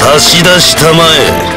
差し出したまえ。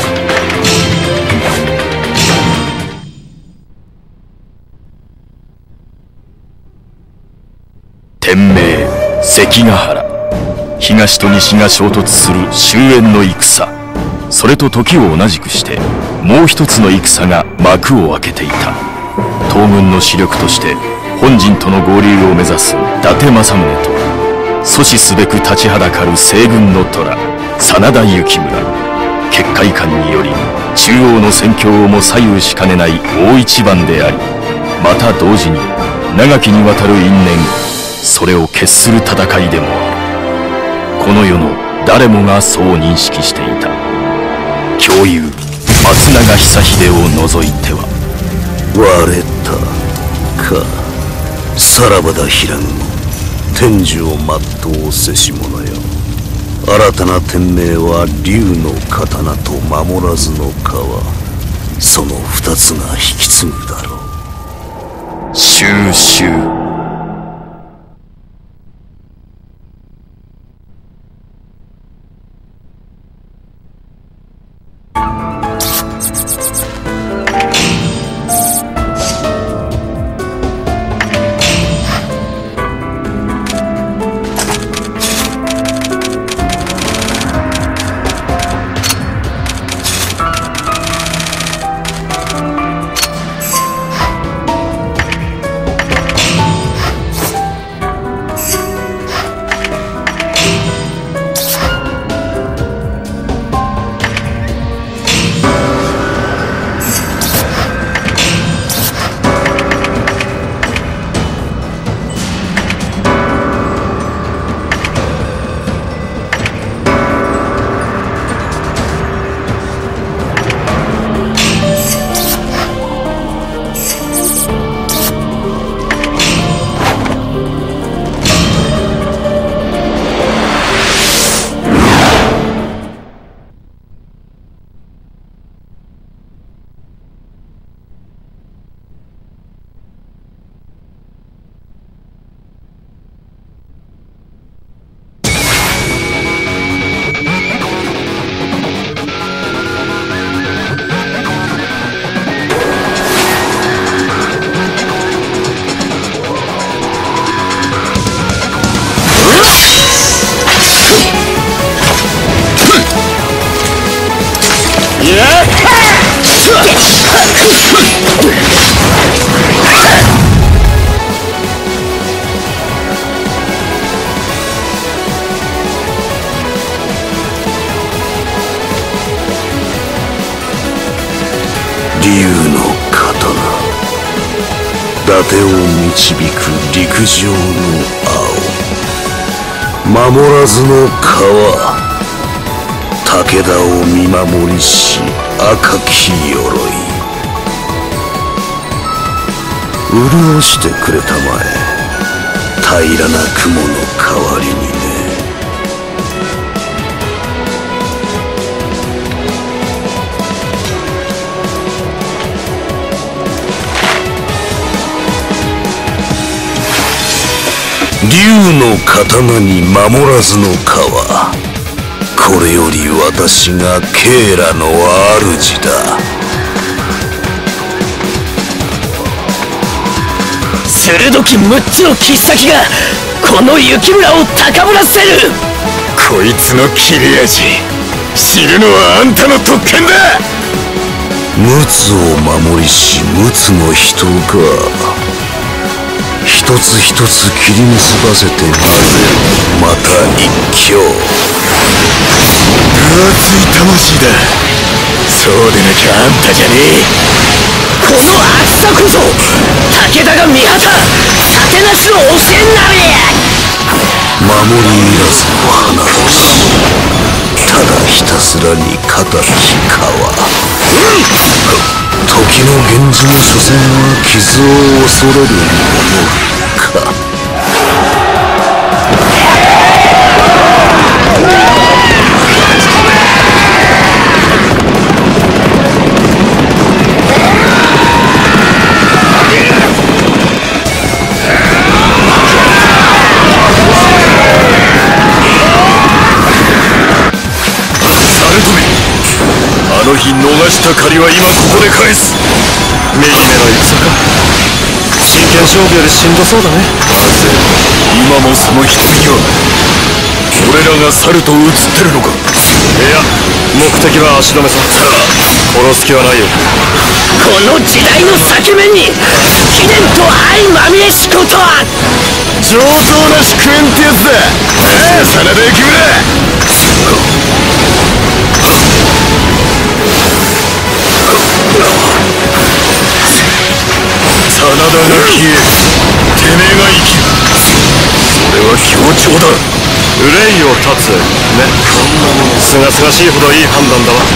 天命関ヶ原。東と西が衝突する終焉の戦。それと時を同じくしてもう一つの戦が幕を開けていた。東軍の主力として本陣との合流を目指す伊達政宗と、阻止すべく立ちはだかる西軍の虎真田幸村。結界観により中央の戦況をも左右しかねない大一番であり、また同時に長きにわたる因縁、それを決する戦いでもある。この世の誰もがそう認識していた。共有松永久秀を除いては。 割れたか。さらばだ平野。天寿を全うせし者よ。新たな天命は竜の刀と守らずの皮。その二つが引き継ぐだろう。 収集。 竜の刀。伊達を導く陸上の青。守らずの川。武田を見守りし赤き鎧。潤してくれたまえ。平らな雲の代わりにね。竜の刀に守らずの川。これより私がケーラの主だ。 鋭き6つの切っ先がこの雪村を高ぶらせる。 こいつの切れ味、知るのはあんたの特権だ。 陸奥を守りし陸奥の人が一つ一つ切り結ばせて混ぜる。また一挙。 分厚い魂だ。そうでなきゃあんたじゃねえ。 この厚さこそ武田が見旗盾なしの教えになれ。 守りいらずの花をしただひたすらに仇き川。時の源氏も所詮は傷を恐れるものか。 の日逃した借りは今ここで返す。 右目の戦か。真剣勝負よりしんどそうだね。 なぜ今もその棺は俺らが猿と映ってるのか。 いや、目的は足止めさ。殺す気はないよ。 この時代の裂け目に貴殿と相まみえしことは上等な祝宴ってやつだ。真田幸村。真田が消えてめえが生きる。それは強調だ。 憂いを断つね。すがすがしいほどいい判断だわ。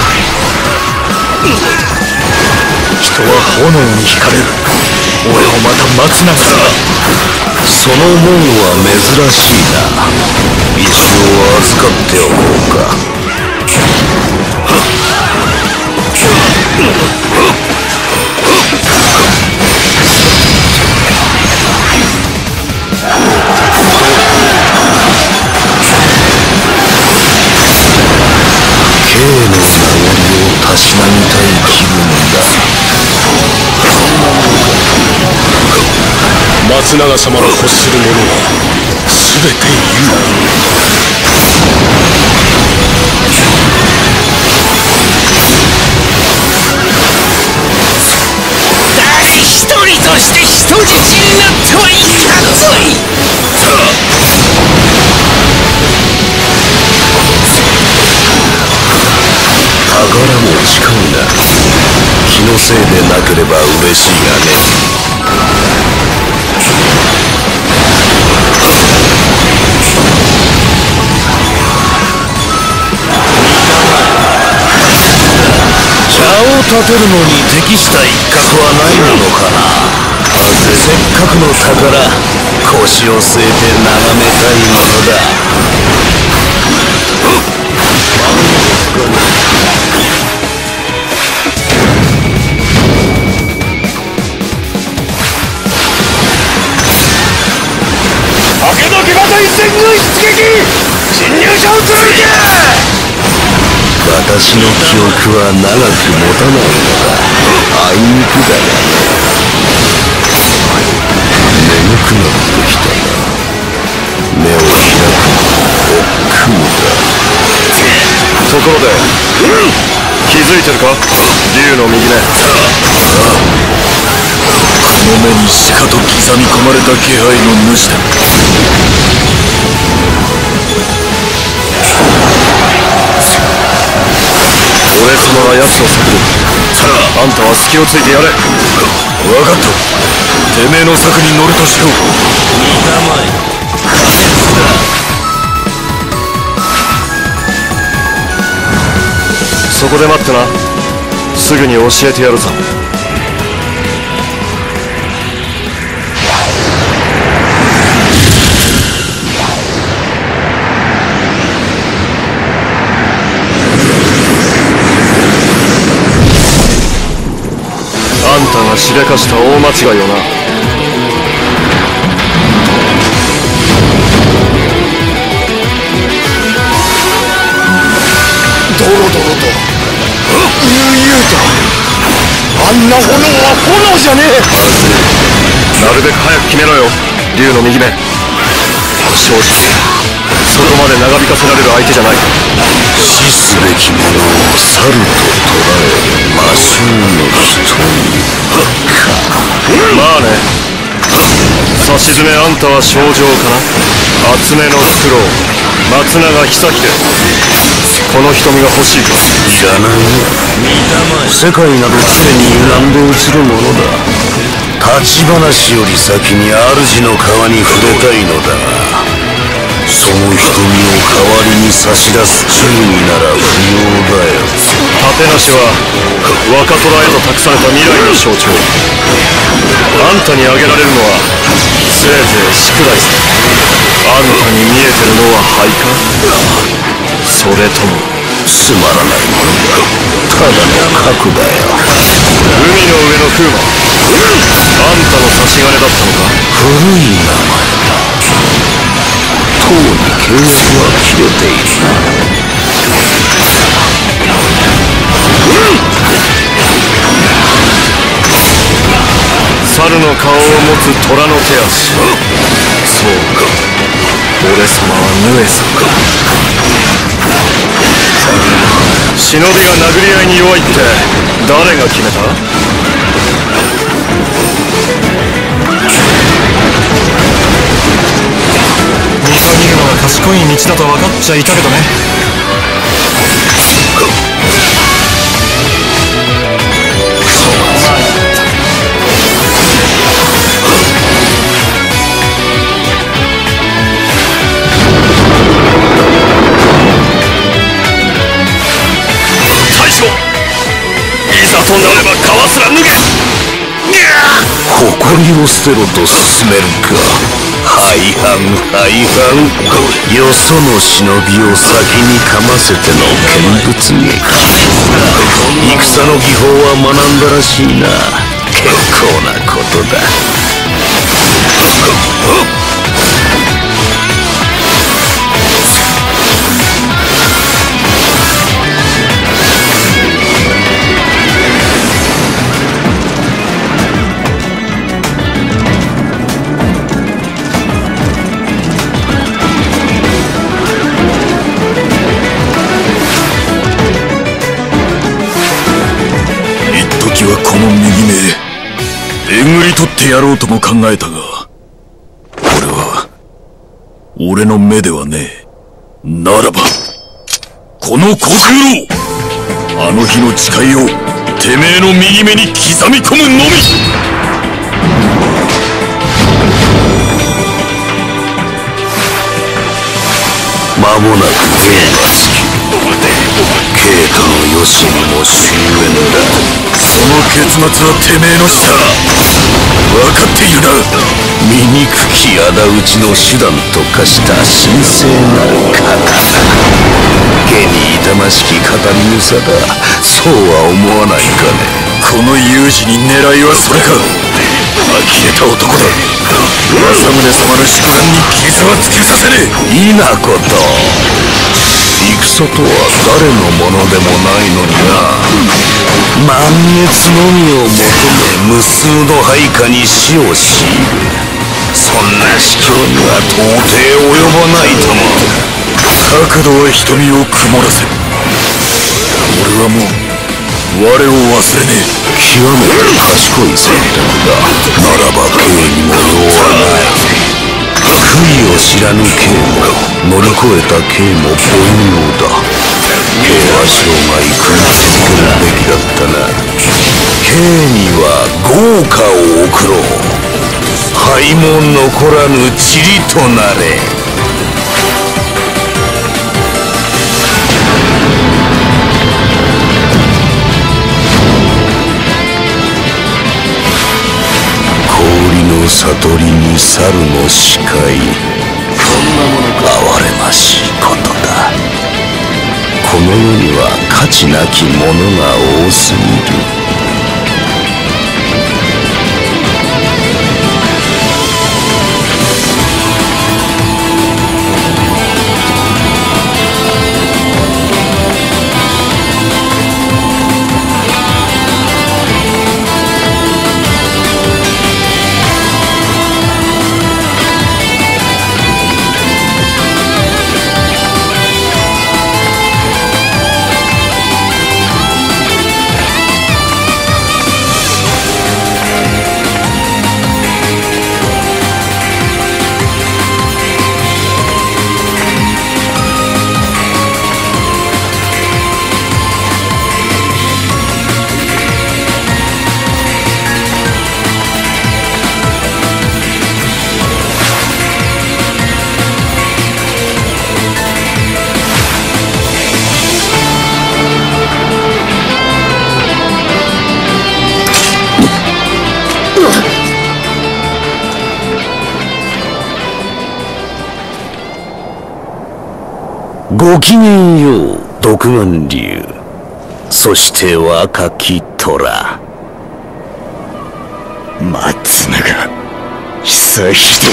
人は炎に惹かれる。俺をまた待つながら。 その門は珍しいな。一応預かっておこうか。K の名残をたしなみたい気分だ。 松永様の欲するものは全て有。 誰一人として人質になってはいかんぞい。 宝も近いな。気のせいでなければ嬉しいがね。茶を立てるのに適した一角はないものかな。せっかくの宝、腰を据えて眺めたいものだ。 武田騎馬隊戦軍出撃。侵入者を貫け。 私の記憶は長く持たないのだ。あいにくだがね。眠くなってきたな。目を開くのは億劫だ。 ところで、気づいてるか、竜の右目。 この目にしかと刻み込まれた気配の主だ。 俺様が奴を探る。あんたは隙をついてやれ。 分かった。てめえの策に乗るとしよう。 身構え。 そこで待ってな。すぐに教えてやるぞ。あんたがしでかした大間違いをな。 ドロドロと悠々と。あんな炎は炎じゃねえ。 なるべく早く決めろよ、竜の右目。正直そこまで長引かせられる相手じゃない。 死すべきものを猿と捉える魔性の瞳か。 まあね。さしずめあんたは症状かな。厚めの苦労、松永久秀。この瞳が欲しいか。 いらないよ。世界など常に歪んで映るものだ。立ち話より先に主の皮に触れたいのだが、その瞳を代わりに差し出す忠義なら不要だよ。 立てなしは若虎へと託された未来の象徴。あんたにあげられるのはせいぜい宿題さ。あんたに見えてるのは灰か、それともつまらないものだ。ただの核だよ。 海の上の風魔。あんたの差し金だったのか。 古い名前だ。とうに契約は切れている。 猿の顔を持つ虎の手足。そうか、俺様はヌエさんか。忍びが殴り合いに弱いって誰が決めた？見限るのが賢い道だと分かっちゃいたけどね。となれば川すら脱げ。 誇りを捨てろと進めるか。廃藩廃藩。よその忍びを先にかませての見物劇。戦の技法は学んだらしいな。結構なことだ。 この右目えぐり取ってやろうとも考えたが、これは俺の目ではねえ。ならばこの小十郎、あの日の誓いをてめえの右目に刻み込むのみ。 間もなく縁がつき、ケイトのよしみも終焉だ。 その結末はてめえの死だ。分かっているな。 醜き仇討ちの手段と化した神聖なる刀。下に痛ましき語り草だ。そうは思わないかね。 この有事に狙いはそれか。呆れた男だ。政宗様の宿願に傷はつけさせねえ。 いなこと。戦とは誰のものでもないのにな。満月のみを求め無数の配下に死を強いる。そんな卑怯には到底及ばないとも。 角度は瞳を曇らせ。俺はもう我を忘れねえ。 極めて賢い選択だ。ならば刑にも用はない。悔いを知らぬ刑も乗り越えた刑も凡庸だ。刑は生涯食い続けるべきだったな。刑には豪華を贈ろう。灰も残らぬ塵となれ。氷の悟りに猿の視界。哀れましいことだ。この世には価値なきものが多すぎる。ごきげんよう、独眼竜。そして若き虎。 松永久秀。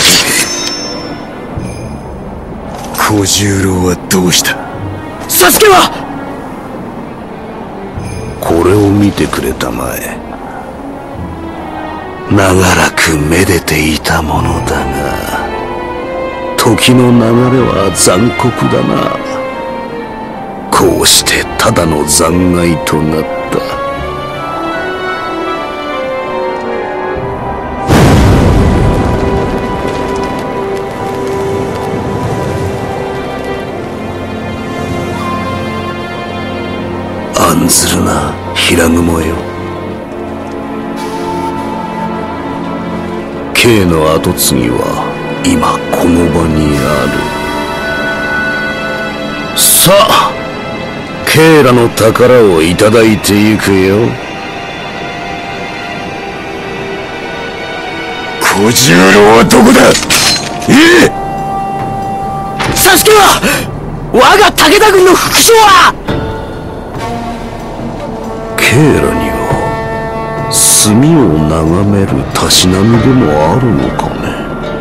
小十郎はどうした？ サスケはこれを見てくれたまえ。長らくめでていたものだが、時の流れは残酷だな。こうしてただの残骸となった。案ずるな、平雲よ。K の跡継ぎは今この場にある。さあ、K らの宝をいただいてゆくよ。小十郎はどこだ。 サスケは我が武田軍の副将は。 K らには墨を眺めるたしなみでもあるのかね。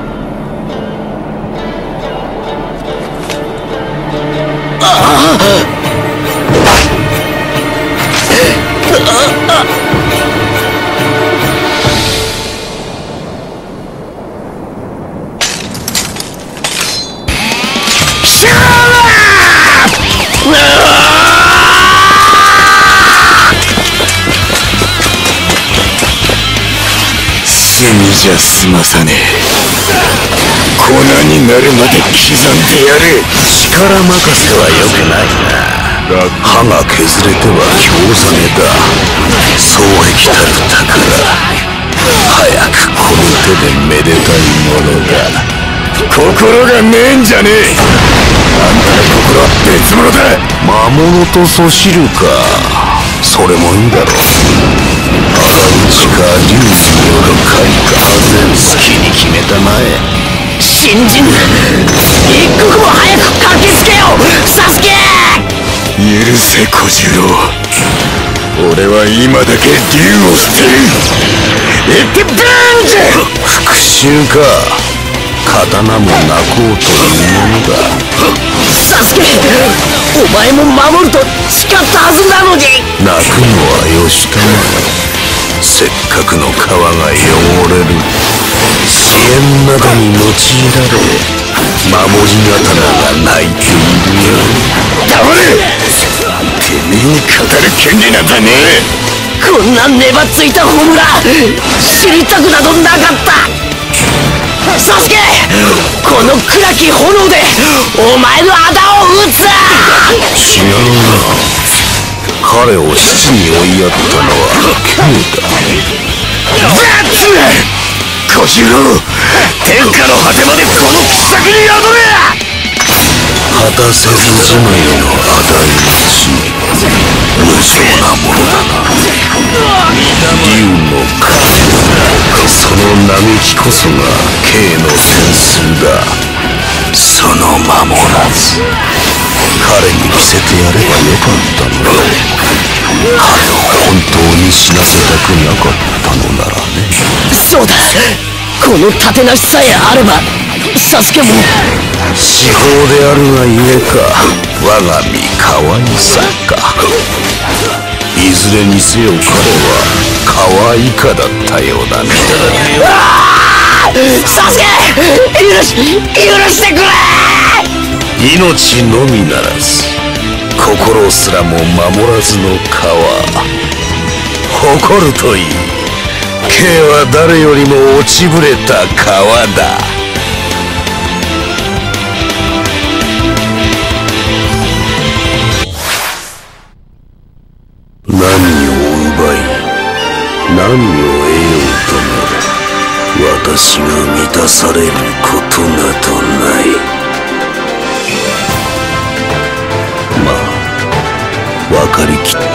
墨じゃ済まさねえ。粉になるまで刻んでやる。 力任せは良くないな。歯が削れては興ざめだ。双璧たる宝、早くこの手でめでたいものだ。 心がねえんじゃねえ。あんたの心は別物だ。 魔物とそしるか。それもいいだろう。仇討ちか龍による狩りか、好きに決めたまえ。 信じぬ。一刻も早く駆けつけよサスケ。 許せ小十郎。俺は今だけ龍を捨てる。エッテブーンジ。 復讐か。刀も泣こうというものだ。 サスケ、お前も守ると誓ったはずなのに。 泣くのはよしたまえ。せっかくの皮が汚れる。支援などに用いられ、守り刀が泣いているよ。 黙れ。てめえに語る権利なんだねえ。 こんな粘っついたホムラ知りたくなどなかった。サスケ、この暗き炎でお前の仇を討つ。 違うな。彼を死に追いやったのは K だ。 小十郎、天下の果てまでこの奇策に宿れ。 果たせずじまいの仇討ち、無情なものだな。竜の影、その嘆きこそが K の点数だ。その守らず彼に着せてやればよかったのだ。彼を本当に死なせたくなかったのならね。 そうだ、この盾なしさえあればサスケも。 至宝であるがゆえか、我が身可愛さか。いずれにせよ彼は可愛いかだったようだね。 サスケ、許してくれ。 命のみならず心すらも守らずの皮。誇るといい。K は誰よりも落ちぶれた皮だ。何を奪い何を得ようとも、私が満たされることなどない。まあ分かりきった